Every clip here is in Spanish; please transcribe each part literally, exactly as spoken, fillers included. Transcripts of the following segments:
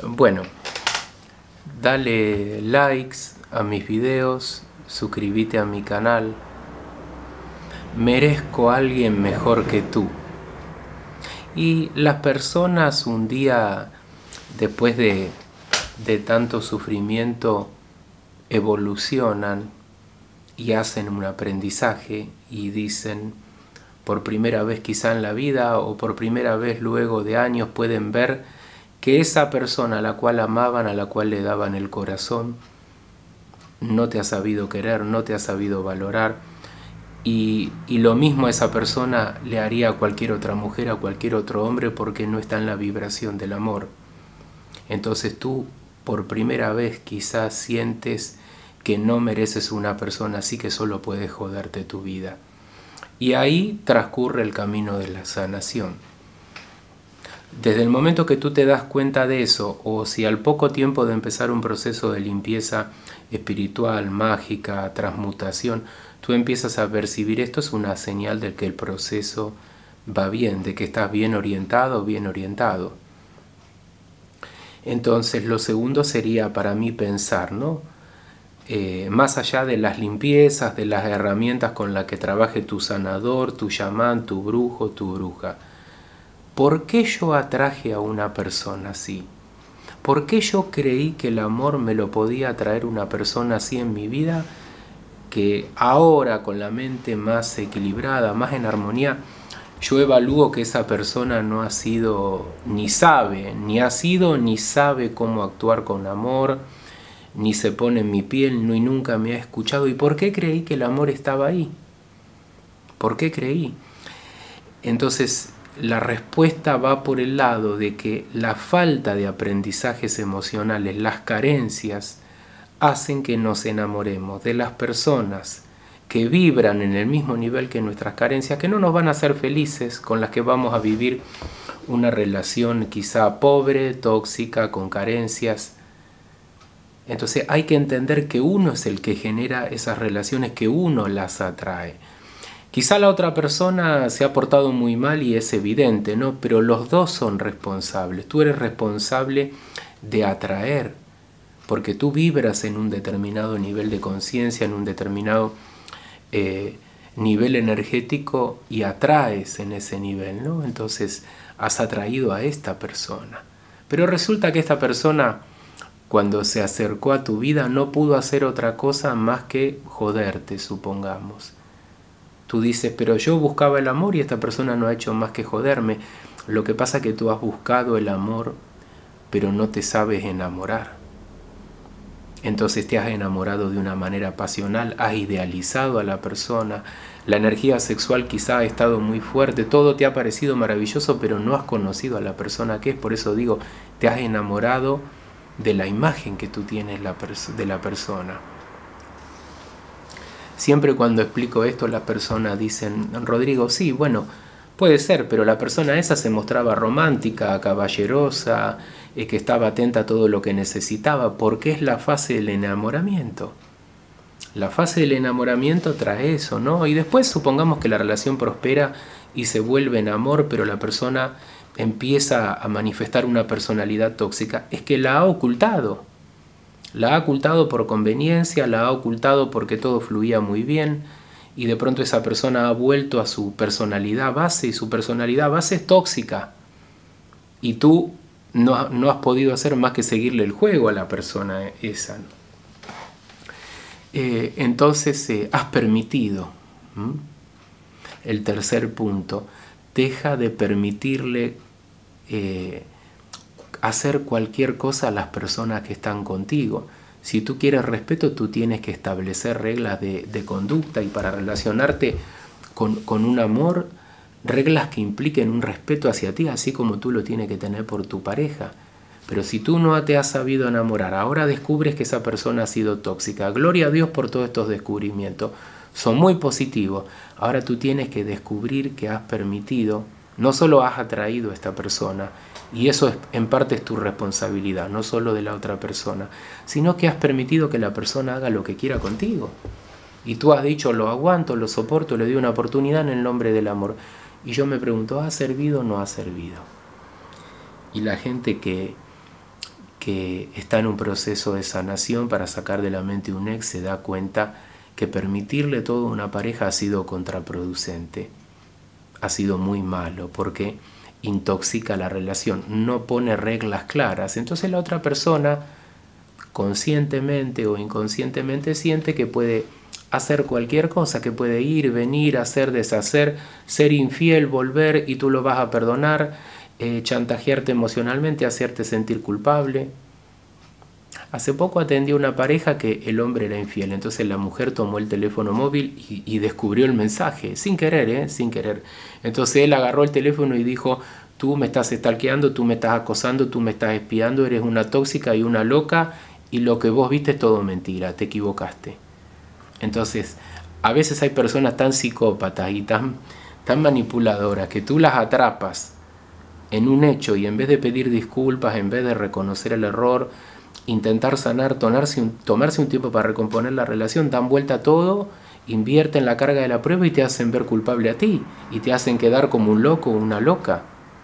Bueno, dale likes a mis videos, suscríbete a mi canal. Merezco a alguien mejor que tú. Y las personas un día, después de, de tanto sufrimiento, evolucionan y hacen un aprendizaje y dicen, por primera vez quizá en la vida o por primera vez luego de años, pueden ver que esa persona a la cual amaban, a la cual le daban el corazón, no te ha sabido querer, no te ha sabido valorar. Y, y lo mismo a esa persona le haría a cualquier otra mujer, a cualquier otro hombre, porque no está en la vibración del amor. Entonces tú, por primera vez, quizás sientes que no mereces una persona así, que solo puede joderte tu vida. Y ahí transcurre el camino de la sanación. Desde el momento que tú te das cuenta de eso, o si al poco tiempo de empezar un proceso de limpieza espiritual, mágica, transmutación, tú empiezas a percibir esto, es una señal de que el proceso va bien, de que estás bien orientado o bien orientado. Entonces lo segundo sería para mí pensar, ¿no? Eh, más allá de las limpiezas, de las herramientas con las que trabaje tu sanador, tu chamán, tu brujo, tu bruja. ¿Por qué yo atraje a una persona así? ¿Por qué yo creí que el amor me lo podía traer una persona así en mi vida? Que ahora, con la mente más equilibrada, más en armonía, yo evalúo que esa persona no ha sido, ni sabe, ni ha sido, ni sabe cómo actuar con amor, ni se pone en mi piel, ni nunca me ha escuchado. ¿Y por qué creí que el amor estaba ahí? ¿Por qué creí? Entonces, la respuesta va por el lado de que la falta de aprendizajes emocionales, las carencias, hacen que nos enamoremos de las personas que vibran en el mismo nivel que nuestras carencias, que no nos van a hacer felices, con las que vamos a vivir una relación quizá pobre, tóxica, con carencias. Entonces hay que entender que uno es el que genera esas relaciones, que uno las atrae. Quizá la otra persona se ha portado muy mal y es evidente, ¿no? Pero los dos son responsables. Tú eres responsable de atraer, porque tú vibras en un determinado nivel de conciencia, en un determinado eh, nivel energético y atraes en ese nivel, ¿no? Entonces has atraído a esta persona. Pero resulta que esta persona, cuando se acercó a tu vida, no pudo hacer otra cosa más que joderte, supongamos. Tú dices, pero yo buscaba el amor y esta persona no ha hecho más que joderme. Lo que pasa es que tú has buscado el amor, pero no te sabes enamorar. Entonces te has enamorado de una manera pasional, has idealizado a la persona, la energía sexual quizá ha estado muy fuerte, todo te ha parecido maravilloso, pero no has conocido a la persona que es. Por eso digo, te has enamorado de la imagen que tú tienes de la persona. Siempre cuando explico esto, las personas dicen, Rodrigo, sí, bueno, puede ser, pero la persona esa se mostraba romántica, caballerosa, eh, que estaba atenta a todo lo que necesitaba, porque es la fase del enamoramiento. La fase del enamoramiento trae eso, ¿no? Y después supongamos que la relación prospera y se vuelve en amor, pero la persona empieza a manifestar una personalidad tóxica, es que la ha ocultado. La ha ocultado por conveniencia, la ha ocultado porque todo fluía muy bien y de pronto esa persona ha vuelto a su personalidad base y su personalidad base es tóxica. Y tú no, no has podido hacer más que seguirle el juego a la persona esa. Eh, entonces eh, has permitido. ¿Mm? El tercer punto, deja de permitirle eh, hacer cualquier cosa a las personas que están contigo. Si tú quieres respeto, tú tienes que establecer reglas de, de conducta y para relacionarte con, con un amor, reglas que impliquen un respeto hacia ti, así como tú lo tienes que tener por tu pareja. Pero si tú no te has sabido enamorar, ahora descubres que esa persona ha sido tóxica. Gloria a Dios por todos estos descubrimientos. Son muy positivos. Ahora tú tienes que descubrir que has permitido, no solo has atraído a esta persona, y eso es, en parte es tu responsabilidad, no solo de la otra persona, sino que has permitido que la persona haga lo que quiera contigo. Y tú has dicho, lo aguanto, lo soporto, le doy una oportunidad en el nombre del amor. Y yo me pregunto, ¿ha servido o no ha servido? Y la gente que, que está en un proceso de sanación para sacar de la mente un ex, se da cuenta que permitirle todo a una pareja ha sido contraproducente, ha sido muy malo, porque intoxica la relación, no pone reglas claras. Entonces la otra persona, conscientemente o inconscientemente, siente que puede hacer cualquier cosa, que puede ir, venir, hacer, deshacer, ser infiel, volver y tú lo vas a perdonar, eh, chantajearte emocionalmente, hacerte sentir culpable. Hace poco atendí a una pareja que el hombre era infiel, entonces la mujer tomó el teléfono móvil y, y descubrió el mensaje, sin querer, ¿eh? sin querer. Entonces él agarró el teléfono y dijo: tú me estás stalkeando, tú me estás acosando, tú me estás espiando, eres una tóxica y una loca, y lo que vos viste es todo mentira, te equivocaste. Entonces, a veces hay personas tan psicópatas y tan, tan manipuladoras que tú las atrapas en un hecho y en vez de pedir disculpas, en vez de reconocer el error, intentar sanar, tomarse un, tomarse un tiempo para recomponer la relación, dan vuelta a todo, invierten la carga de la prueba y te hacen ver culpable a ti y te hacen quedar como un loco o una loca.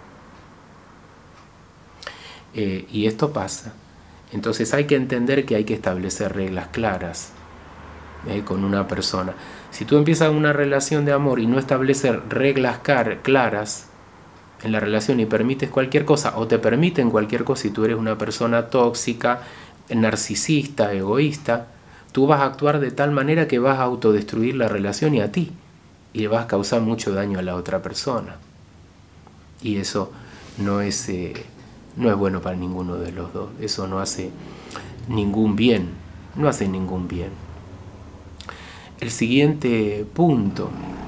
Eh, y esto pasa. Entonces hay que entender que hay que establecer reglas claras eh, con una persona. Si tú empiezas una relación de amor y no estableces reglas claras en la relación y permites cualquier cosa, o te permiten cualquier cosa, y tú eres una persona tóxica, narcisista, egoísta, tú vas a actuar de tal manera que vas a autodestruir la relación y a ti, y le vas a causar mucho daño a la otra persona. Y eso no es, eh, no es bueno para ninguno de los dos. Eso no hace ningún bien, no hace ningún bien. El siguiente punto: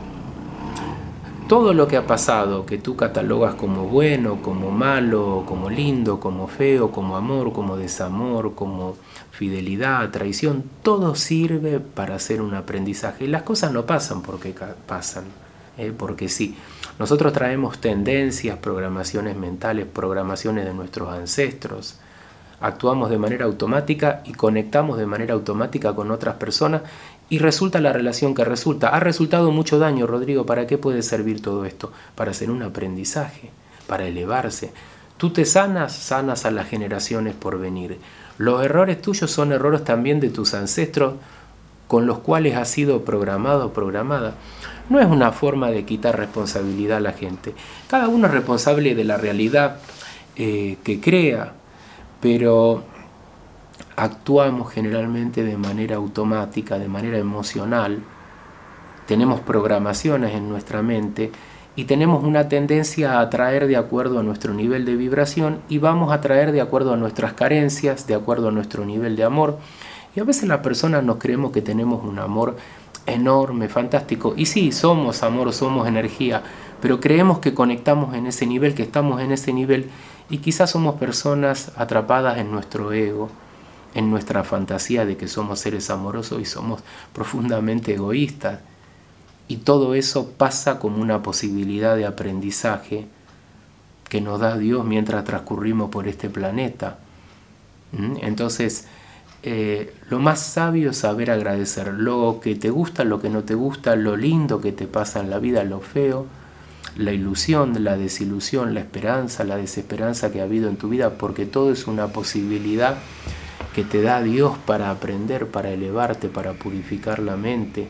todo lo que ha pasado, que tú catalogas como bueno, como malo, como lindo, como feo, como amor, como desamor, como fidelidad, traición, todo sirve para hacer un aprendizaje. Y las cosas no pasan porque pasan, ¿eh? porque sí. Nosotros traemos tendencias, programaciones mentales, programaciones de nuestros ancestros. Actuamos de manera automática y conectamos de manera automática con otras personas y resulta la relación que resulta. Ha resultado mucho daño, Rodrigo. ¿Para qué puede servir todo esto? Para hacer un aprendizaje, para elevarse. Tú te sanas, sanas a las generaciones por venir. Los errores tuyos son errores también de tus ancestros con los cuales has sido programado o programada. No es una forma de quitar responsabilidad a la gente. Cada uno es responsable de la realidad eh, que crea, pero actuamos generalmente de manera automática, de manera emocional. Tenemos programaciones en nuestra mente y tenemos una tendencia a atraer de acuerdo a nuestro nivel de vibración, y vamos a atraer de acuerdo a nuestras carencias, de acuerdo a nuestro nivel de amor. Y a veces las personas nos creemos que tenemos un amor enorme, fantástico. Y sí, somos amor, somos energía, pero creemos que conectamos en ese nivel, que estamos en ese nivel, y quizás somos personas atrapadas en nuestro ego, en nuestra fantasía de que somos seres amorosos y somos profundamente egoístas. Y todo eso pasa como una posibilidad de aprendizaje que nos da Dios mientras transcurrimos por este planeta. Entonces, eh, lo más sabio es saber agradecer lo que te gusta, lo que no te gusta, lo lindo que te pasa en la vida, lo feo, la ilusión, la desilusión, la esperanza, la desesperanza que ha habido en tu vida, porque todo es una posibilidad que te da Dios para aprender, para elevarte, para purificar la mente,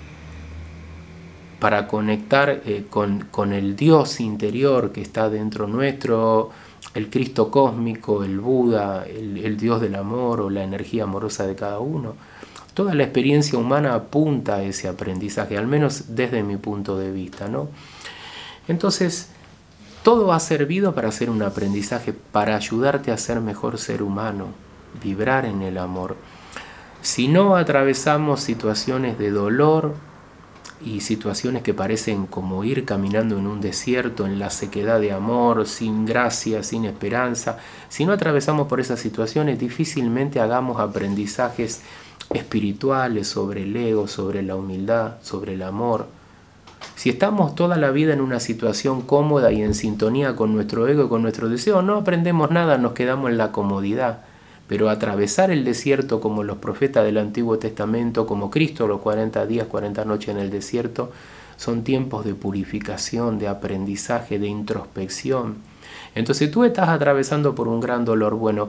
para conectar eh, con, con el Dios interior que está dentro nuestro, el Cristo cósmico, el Buda, el, el Dios del amor o la energía amorosa de cada uno. Toda la experiencia humana apunta a ese aprendizaje, al menos desde mi punto de vista, ¿no? Entonces, todo ha servido para hacer un aprendizaje, para ayudarte a ser mejor ser humano, vibrar en el amor. Si no atravesamos situaciones de dolor y situaciones que parecen como ir caminando en un desierto, en la sequedad de amor, sin gracia, sin esperanza, si no atravesamos por esas situaciones, difícilmente hagamos aprendizajes espirituales sobre el ego, sobre la humildad, sobre el amor. Si estamos toda la vida en una situación cómoda y en sintonía con nuestro ego y con nuestro deseo, no aprendemos nada, nos quedamos en la comodidad. Pero atravesar el desierto como los profetas del Antiguo Testamento, como Cristo, los cuarenta días, cuarenta noches en el desierto, son tiempos de purificación, de aprendizaje, de introspección. Entonces tú estás atravesando por un gran dolor. Bueno,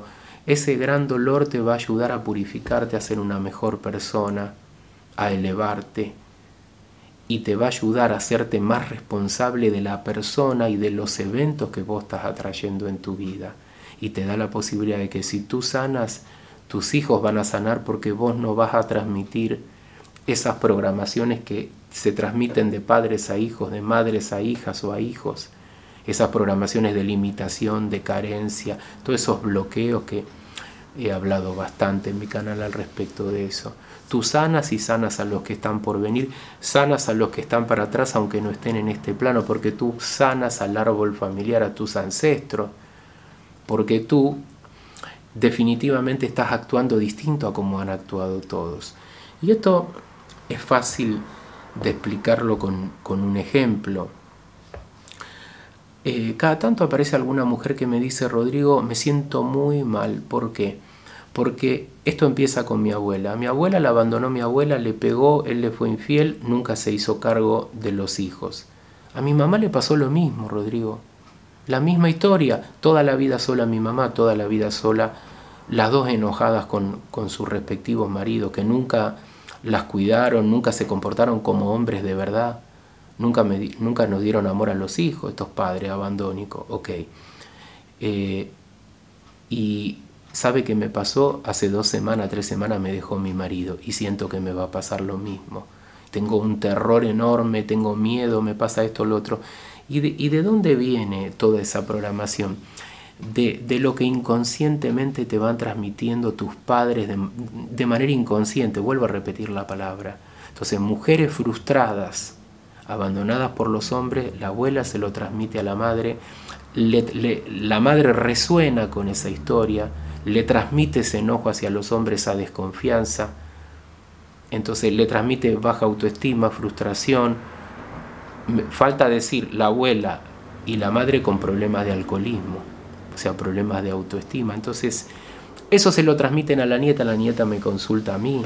Ese gran dolor te va a ayudar a purificarte, a ser una mejor persona, a elevarte, y te va a ayudar a hacerte más responsable de la persona y de los eventos que vos estás atrayendo en tu vida. Y te da la posibilidad de que si tú sanas, tus hijos van a sanar, porque vos no vas a transmitir esas programaciones que se transmiten de padres a hijos, de madres a hijas o a hijos. Esas programaciones de limitación, de carencia, todos esos bloqueos que he hablado bastante en mi canal al respecto de eso. Tú sanas y sanas a los que están por venir, sanas a los que están para atrás aunque no estén en este plano, porque tú sanas al árbol familiar, a tus ancestros, porque tú definitivamente estás actuando distinto a como han actuado todos. Y esto es fácil de explicarlo con, con un ejemplo. Eh, cada tanto aparece alguna mujer que me dice: Rodrigo, me siento muy mal. ¿Por qué? Porque esto empieza con mi abuela. Mi abuela la abandonó, mi abuela le pegó, él le fue infiel, nunca se hizo cargo de los hijos. A mi mamá le pasó lo mismo, Rodrigo. La misma historia, toda la vida sola mi mamá, toda la vida sola, las dos enojadas con, con sus respectivos maridos, que nunca las cuidaron, nunca se comportaron como hombres de verdad. Nunca, me, nunca nos dieron amor a los hijos, estos padres abandónicos, ok. Eh, y ¿sabe qué me pasó? Hace dos semanas, tres semanas me dejó mi marido y siento que me va a pasar lo mismo. Tengo un terror enorme, tengo miedo, me pasa esto, lo otro. ¿Y de, y de dónde viene toda esa programación? De, de lo que inconscientemente te van transmitiendo tus padres de, de manera inconsciente. Vuelvo a repetir la palabra. Entonces, mujeres frustradas, abandonadas por los hombres, la abuela se lo transmite a la madre, le, le, la madre resuena con esa historia, le transmite ese enojo hacia los hombres, esa desconfianza, entonces le transmite baja autoestima, frustración, falta decir la abuela y la madre con problemas de alcoholismo, o sea, problemas de autoestima. Entonces eso se lo transmiten a la nieta, la nieta me consulta a mí.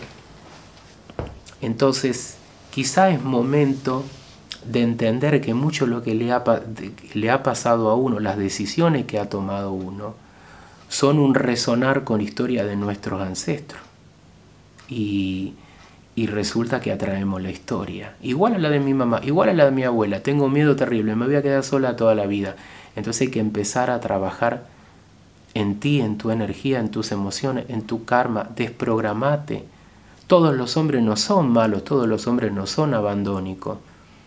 Entonces quizá es momento de entender que mucho lo que le ha, le ha pasado a uno, las decisiones que ha tomado uno, son un resonar con historia de nuestros ancestros. Y, y resulta que atraemos la historia. Igual a la de mi mamá, igual a la de mi abuela. Tengo miedo terrible, me voy a quedar sola toda la vida. Entonces hay que empezar a trabajar en ti, en tu energía, en tus emociones, en tu karma. Desprogramate. Todos los hombres no son malos, todos los hombres no son abandónicos.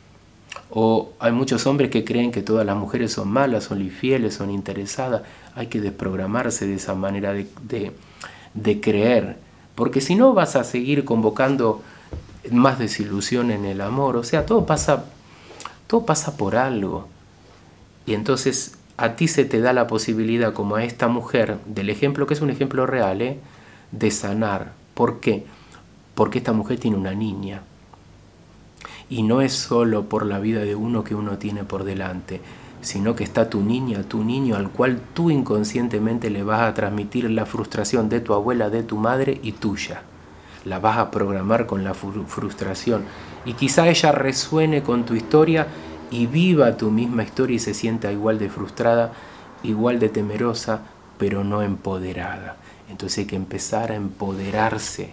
O hay muchos hombres que creen que todas las mujeres son malas, son infieles, son interesadas. Hay que desprogramarse de esa manera de, de, de creer, porque si no vas a seguir convocando más desilusión en el amor. O sea, todo pasa, todo pasa por algo. Y entonces a ti se te da la posibilidad, como a esta mujer, del ejemplo, que es un ejemplo real, ¿eh? de sanar. ¿Por qué? Porque esta mujer tiene una niña. Y no es solo por la vida de uno que uno tiene por delante, sino que está tu niña, tu niño, al cual tú inconscientemente le vas a transmitir la frustración de tu abuela, de tu madre y tuya. La vas a programar con la frustración. Y quizá ella resuene con tu historia y viva tu misma historia y se sienta igual de frustrada, igual de temerosa, pero no empoderada. Entonces hay que empezar a empoderarse,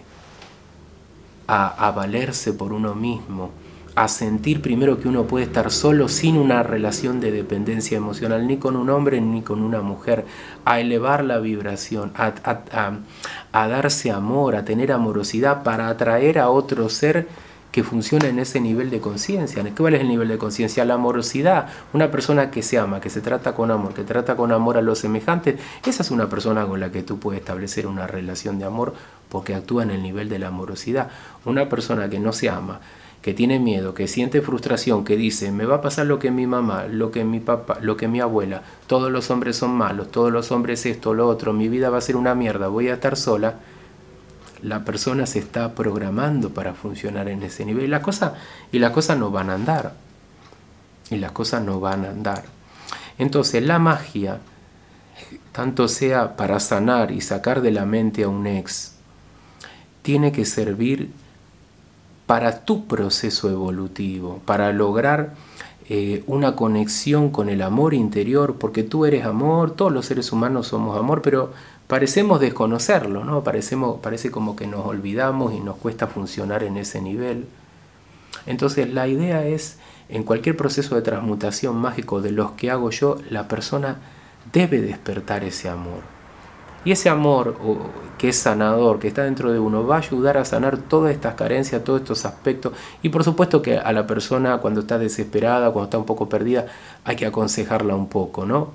a, a valerse por uno mismo, a sentir primero que uno puede estar solo sin una relación de dependencia emocional, ni con un hombre ni con una mujer, a elevar la vibración, a, a, a, a darse amor, a tener amorosidad para atraer a otro ser que funcione en ese nivel de conciencia. ¿Cuál es el nivel de conciencia? La amorosidad. Una persona que se ama, que se trata con amor, que trata con amor a los semejantes, esa es una persona con la que tú puedes establecer una relación de amor porque actúa en el nivel de la amorosidad. Una persona que no se ama, que tiene miedo, que siente frustración, que dice, me va a pasar lo que mi mamá, lo que mi papá, lo que mi abuela, todos los hombres son malos, todos los hombres esto, lo otro, mi vida va a ser una mierda, voy a estar sola, la persona se está programando para funcionar en ese nivel y las cosas, y las cosas no van a andar, y las cosas no van a andar. Entonces la magia, tanto sea para sanar y sacar de la mente a un ex, tiene que servir para tu proceso evolutivo, para lograr eh, una conexión con el amor interior, porque tú eres amor, todos los seres humanos somos amor, pero parecemos desconocerlo, ¿no? Parecemos, parece como que nos olvidamos y nos cuesta funcionar en ese nivel. Entonces la idea es, en cualquier proceso de transmutación mágico de los que hago yo, la persona debe despertar ese amor. Y ese amor que es sanador, que está dentro de uno, va a ayudar a sanar todas estas carencias, todos estos aspectos. Y por supuesto que a la persona cuando está desesperada, cuando está un poco perdida, hay que aconsejarla un poco, ¿no?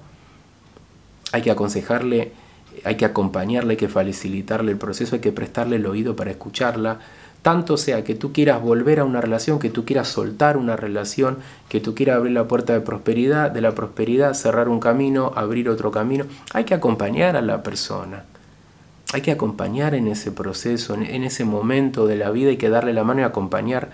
Hay que aconsejarle, hay que acompañarle, hay que facilitarle el proceso, hay que prestarle el oído para escucharla. Tanto sea que tú quieras volver a una relación, que tú quieras soltar una relación, que tú quieras abrir la puerta de prosperidad, de la prosperidad, cerrar un camino, abrir otro camino. Hay que acompañar a la persona. Hay que acompañar en ese proceso, en, en ese momento de la vida, hay que darle la mano y acompañar.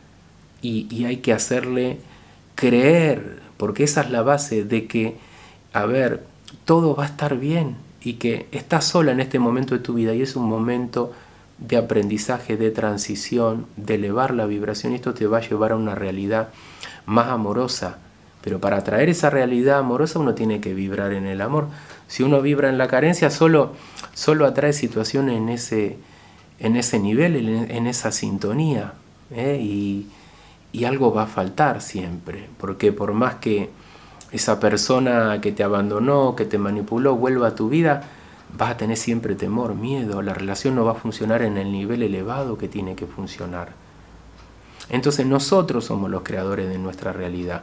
Y, y hay que hacerle creer, porque esa es la base de que, a ver, todo va a estar bien y que estás sola en este momento de tu vida y es un momento de aprendizaje, de transición, de elevar la vibración, y esto te va a llevar a una realidad más amorosa. Pero para atraer esa realidad amorosa uno tiene que vibrar en el amor. Si uno vibra en la carencia, solo, solo atrae situaciones en ese, en ese nivel, en, en esa sintonía, ¿eh? y, y algo va a faltar siempre, porque por más que esa persona que te abandonó, que te manipuló, vuelva a tu vida, vas a tener siempre temor, miedo, la relación no va a funcionar en el nivel elevado que tiene que funcionar. Entonces nosotros somos los creadores de nuestra realidad.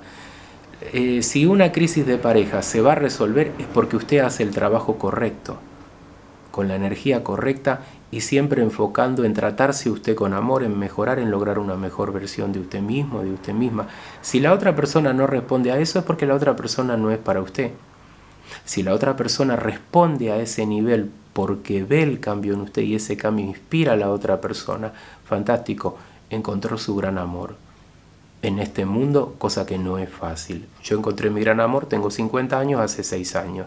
Eh, si una crisis de pareja se va a resolver es porque usted hace el trabajo correcto, con la energía correcta y siempre enfocando en tratarse usted con amor, en mejorar, en lograr una mejor versión de usted mismo, de usted misma. Si la otra persona no responde a eso es porque la otra persona no es para usted. Si la otra persona responde a ese nivel porque ve el cambio en usted y ese cambio inspira a la otra persona, fantástico, encontró su gran amor en este mundo, cosa que no es fácil. Yo encontré mi gran amor, tengo cincuenta años, hace seis años.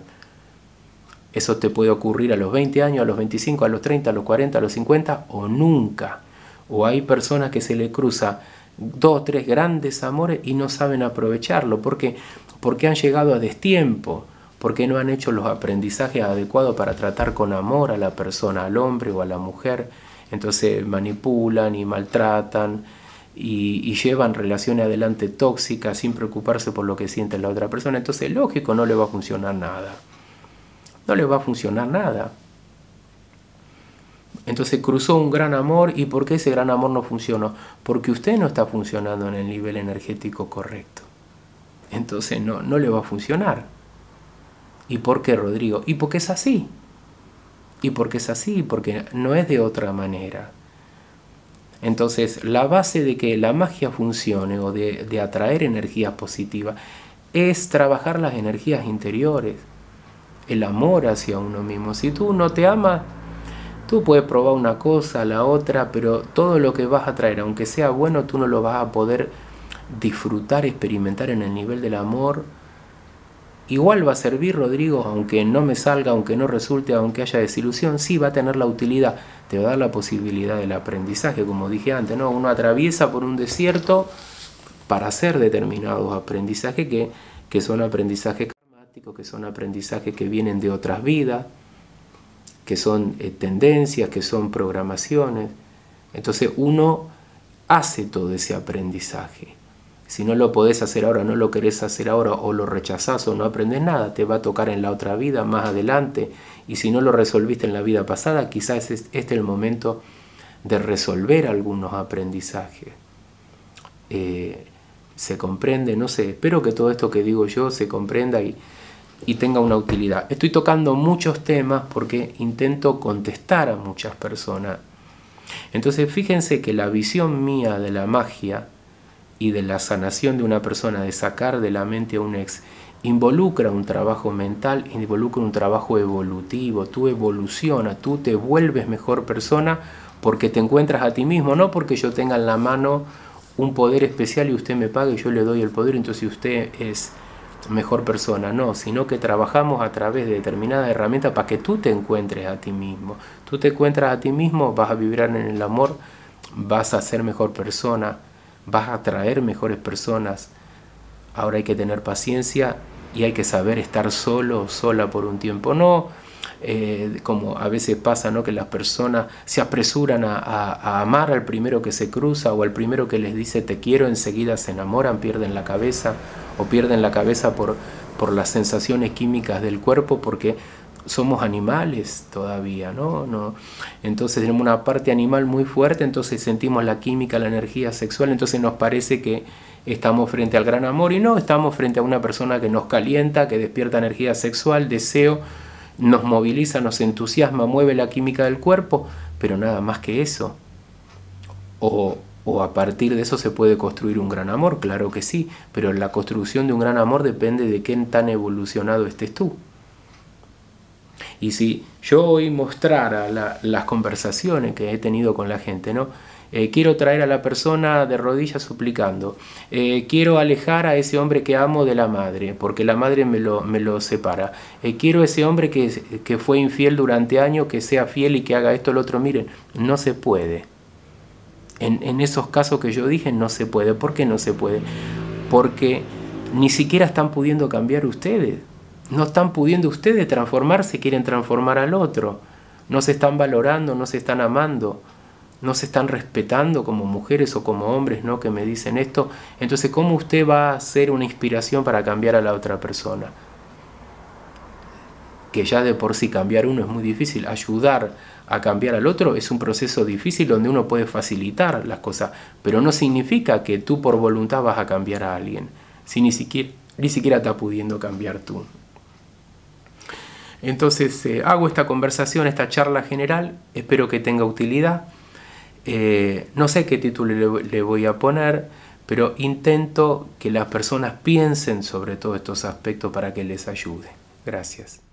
Eso te puede ocurrir a los veinte años, a los veinticinco, a los treinta, a los cuarenta, a los cincuenta o nunca. O hay personas que se le cruza dos o tres grandes amores y no saben aprovecharlo. ¿Por qué? Porque han llegado a destiempo. Porque no han hecho los aprendizajes adecuados para tratar con amor a la persona, al hombre o a la mujer. Entonces manipulan y maltratan y, y llevan relaciones adelante tóxicas sin preocuparse por lo que siente la otra persona. Entonces, lógico, no le va a funcionar nada. No le va a funcionar nada. Entonces cruzó un gran amor. ¿Y por qué ese gran amor no funcionó? Porque usted no está funcionando en el nivel energético correcto. Entonces no, no le va a funcionar. ¿Y por qué, Rodrigo? Y porque es así. Y porque es así, porque no es de otra manera. Entonces, la base de que la magia funcione o de, de atraer energías positivas es trabajar las energías interiores, el amor hacia uno mismo. Si tú no te amas, tú puedes probar una cosa, la otra, pero todo lo que vas a traer, aunque sea bueno, tú no lo vas a poder disfrutar, experimentar en el nivel del amor. Igual va a servir, Rodrigo, aunque no me salga, aunque no resulte, aunque haya desilusión, sí va a tener la utilidad, te va a dar la posibilidad del aprendizaje, como dije antes, ¿no? Uno atraviesa por un desierto para hacer determinados aprendizajes que, que son aprendizajes karmáticos, que son aprendizajes que vienen de otras vidas, que son eh, tendencias, que son programaciones. Entonces uno hace todo ese aprendizaje. Si no lo podés hacer ahora, no lo querés hacer ahora, o lo rechazás o no aprendes nada, te va a tocar en la otra vida, más adelante. Y si no lo resolviste en la vida pasada, quizás este es el momento de resolver algunos aprendizajes. Eh, se comprende, no sé, espero que todo esto que digo yo se comprenda y, y tenga una utilidad. Estoy tocando muchos temas porque intento contestar a muchas personas. Entonces fíjense que la visión mía de la magia y de la sanación de una persona, de sacar de la mente a un ex, involucra un trabajo mental, involucra un trabajo evolutivo. Tú evolucionas, tú te vuelves mejor persona porque te encuentras a ti mismo, no porque yo tenga en la mano un poder especial y usted me paga y yo le doy el poder, entonces usted es mejor persona, no, sino que trabajamos a través de determinadas herramientas para que tú te encuentres a ti mismo. Tú te encuentras a ti mismo, vas a vibrar en el amor vas a ser mejor persona, vas a atraer mejores personas. Ahora hay que tener paciencia y hay que saber estar solo o sola por un tiempo. No eh, como a veces pasa, ¿no?, que las personas se apresuran a, a, a amar al primero que se cruza o al primero que les dice te quiero, enseguida se enamoran, pierden la cabeza o pierden la cabeza por, por las sensaciones químicas del cuerpo, porque somos animales todavía, ¿no? No. Entonces tenemos una parte animal muy fuerte, entonces sentimos la química, la energía sexual, entonces nos parece que estamos frente al gran amor y no, estamos frente a una persona que nos calienta, que despierta energía sexual, deseo, nos moviliza, nos entusiasma, mueve la química del cuerpo, pero nada más que eso. O, o a partir de eso se puede construir un gran amor, claro que sí, pero la construcción de un gran amor depende de qué tan evolucionado estés tú. Y si yo hoy mostrara la, las conversaciones que he tenido con la gente, ¿no? Eh, quiero traer a la persona de rodillas suplicando, eh, quiero alejar a ese hombre que amo de la madre, porque la madre me lo, me lo separa, eh, quiero ese hombre que, que fue infiel durante años, que sea fiel y que haga esto, lo otro. Miren, no se puede. En, en esos casos que yo dije, no se puede. ¿Por qué no se puede? Porque ni siquiera están pudiendo cambiar ustedes. No están pudiendo ustedes transformarse, quieren transformar al otro. No se están valorando, no se están amando, no se están respetando como mujeres o como hombres, ¿no?, que me dicen esto. Entonces, ¿cómo usted va a ser una inspiración para cambiar a la otra persona? Que ya de por sí cambiar uno es muy difícil. Ayudar a cambiar al otro es un proceso difícil donde uno puede facilitar las cosas, pero no significa que tú por voluntad vas a cambiar a alguien, si ni siquiera, ni siquiera estás pudiendo cambiar tú. Entonces eh, hago esta conversación, esta charla general, espero que tenga utilidad. Eh, no sé qué título le, le voy a poner, pero intento que las personas piensen sobre todos estos aspectos para que les ayude. Gracias.